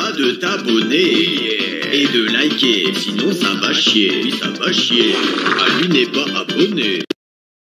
pas de t'abonner et de liker, sinon ça va chier, oui ça va chier. Ah, lui n'est pas abonné.